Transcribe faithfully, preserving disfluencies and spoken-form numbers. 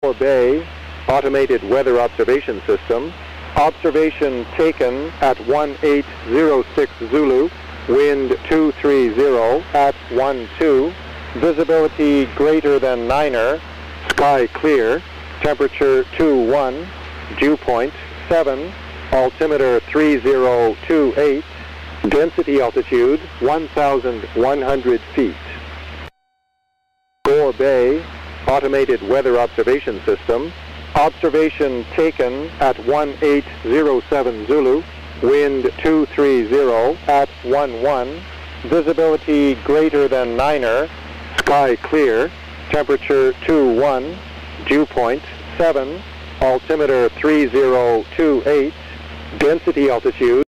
Gore Bay Automated Weather Observation System. Observation taken at one eight zero six Zulu, wind two three zero at one two, visibility greater than niner, sky clear, temperature two one, dew point seven, altimeter three zero two eight, density altitude one thousand one hundred feet. Gore Bay Automated Weather Observation System. Observation taken at one eight zero seven Zulu, wind two three zero at one one, visibility greater than niner, sky clear, temperature two one, dew point seven, altimeter three zero two eight, density altitude